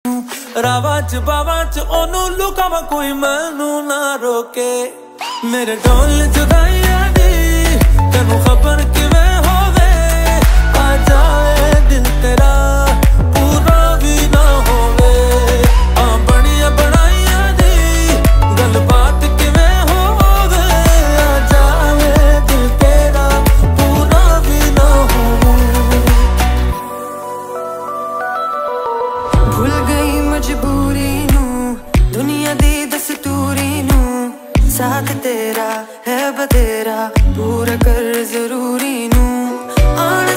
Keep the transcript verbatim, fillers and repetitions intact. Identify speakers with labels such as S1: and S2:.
S1: रावा च बावा च ओनू लुकावा कोई मैनू ना रोके मेरे ढोल जुदाइयां दी तेनू खबर क्यों